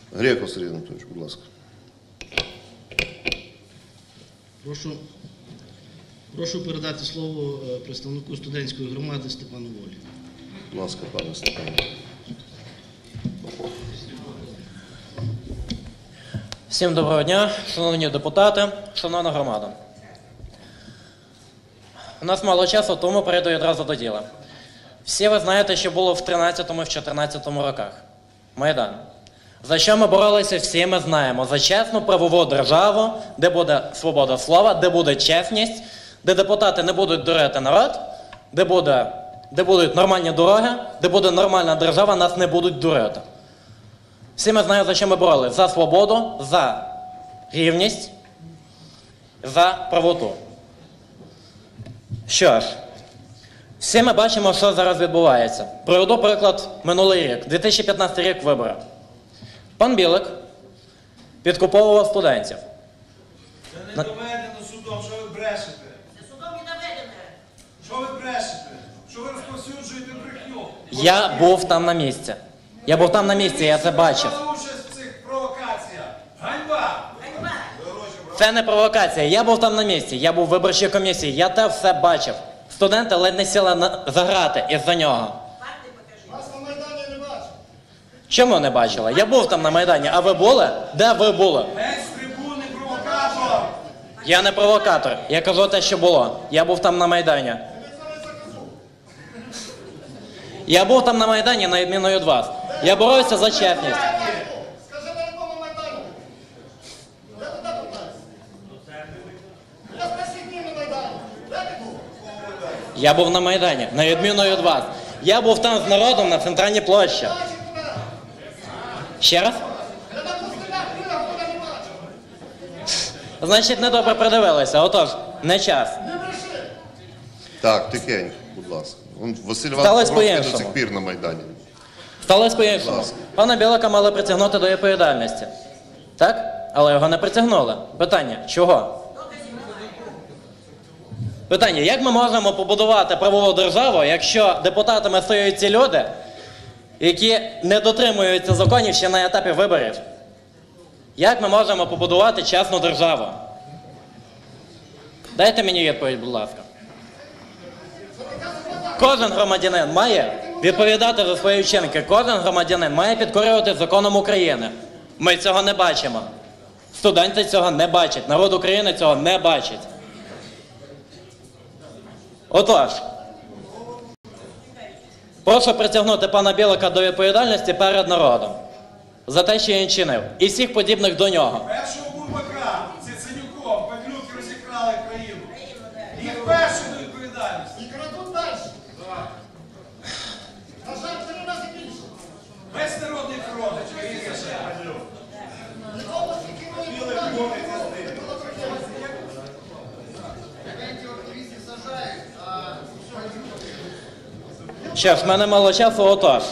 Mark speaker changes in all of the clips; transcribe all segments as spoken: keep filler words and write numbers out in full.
Speaker 1: Греков Сергій Анатолійович, будь ласка.
Speaker 2: Прошу, прошу передати слово представнику студентської громади Степану Волі.
Speaker 1: Будь ласка, пане Степане.
Speaker 3: Всім доброго дня, шановні депутати, шановна громада. У нас мало часу, тому перейду одразу до діла. Всі ви знаєте, що було в тринадцятому і в чотирнадцятому роках. Майдан. За що ми боролися, всі ми знаємо. За чесну правову державу, де буде свобода слова, де буде чесність, де депутати не будуть дурити народ, де, буде, де будуть нормальні дороги, де буде нормальна держава, нас не будуть дурити. Всі ми знаємо, за що ми боролися. За свободу, за рівність, за правоту. Що ж, всі ми бачимо, що зараз відбувається. Приведу приклад минулий рік, дві тисячі п'ятнадцятий рік вибори. Пан Білик підкуповував студентів.
Speaker 4: Це не доведено судом, що ви брешете.
Speaker 5: Це судом не доведено.
Speaker 4: Що ви брешете? Що ви розповсюджуєте брехню?
Speaker 3: Я був там на місці. Я був там на місці, я це бачив.
Speaker 4: Ви брали участь в цих провокаціях. Ганьба!
Speaker 5: Ганьба.
Speaker 3: Це не провокація, я був там на місці, я був в виборчій комісії, я те все бачив. Студенти ледь не сіли на... за грати із-за нього.
Speaker 5: Факти покажи.
Speaker 4: Вас на Майдані не бачив.
Speaker 3: Чому не бачили? Я був там на Майдані, а ви були? Де ви були?
Speaker 4: Геть з трибуни провокатор!
Speaker 3: Я не провокатор, я кажу те, що було. Я був там на Майдані. Я був там на Майдані, на відміну від вас. Я боровся за чесність.
Speaker 4: Скажи на якому Майдані? Я туди питаюся. Я спросив дні на Майдані. Де ти був?
Speaker 3: Я був на Майдані, на відміну від вас. Я був там з народом на центральній площі. Ще раз?
Speaker 4: Я на пустинах крилах туди не бачив.
Speaker 3: Значить, недобре придивилися. Отож, не час.
Speaker 4: Не бреши.
Speaker 1: Так, тихенько, будь ласка. Вон Василь
Speaker 3: Сталося
Speaker 1: Іванович до
Speaker 3: по-іншому.
Speaker 1: сих пір на Майдані.
Speaker 3: Сталося по-іншому. Пана Білика мали притягнути до відповідальності. Так? Але його не притягнули. Питання, чого? Питання, як ми можемо побудувати правову державу, якщо депутатами стоять ці люди, які не дотримуються законів ще на етапі виборів? Як ми можемо побудувати чесну державу? Дайте мені відповідь, будь ласка. Кожен громадянин має відповідати за свої вчинки. Кожен громадянин має підкорювати законом України. Ми цього не бачимо. Студенти цього не бачать. Народ України цього не бачить. Отож, прошу притягнути пана Білика до відповідальності перед народом за те, що він чинив. І всіх подібних до нього.
Speaker 4: Першого бурбака, Циценюком, падлюки розікрали країну. Їх перші до відповідальності. І крадуть далі. На жаль, три рази більше. Весь народний фронт, і ще. Нікому скільки мої питання.
Speaker 3: Що ж, в мене мало часу, отож.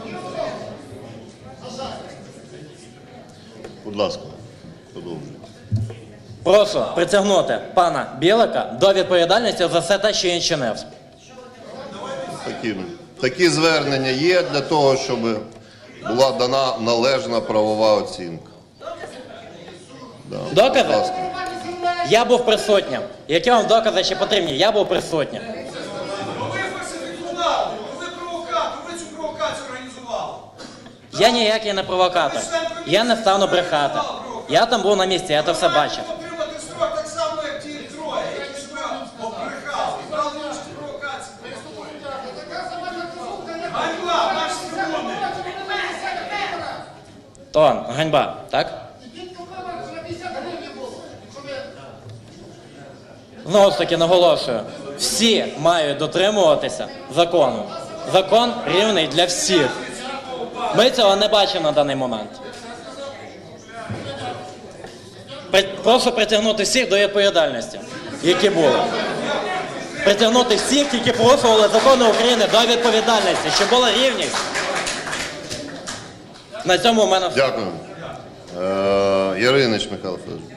Speaker 1: Будь ласка, продовжуйте.
Speaker 3: Прошу притягнути пана Білика до відповідальності за все те, що він чинив.
Speaker 1: Такі, такі звернення є для того, щоб була дана належна правова оцінка. Да.
Speaker 3: Докази?
Speaker 1: Будь ласка.
Speaker 3: Я був присутнім. Які вам докази ще потрібні? Я був присутнім.
Speaker 4: Ну ви фальсифікували, ви провокатор, ви цю провокацію організували.
Speaker 3: Я ніякий не провокатор. Я не стану брехати. Я там був на місці, я це все бачив.
Speaker 4: Отримати строк так само, як ті троє, які себе обрехали. Брали участь у провокації. Ганьба, наш трибуни.
Speaker 3: Тон, ганьба, так? Знову ж таки наголошую, всі мають дотримуватися закону. Закон рівний для всіх. Ми цього не бачимо на даний момент. При- Прошу притягнути всіх до відповідальності, які були. Притягнути всіх, які порушували закони України, до відповідальності, щоб була рівність. На цьому в мене все.
Speaker 1: Дякую. Е, Яринич Михайло Федорович.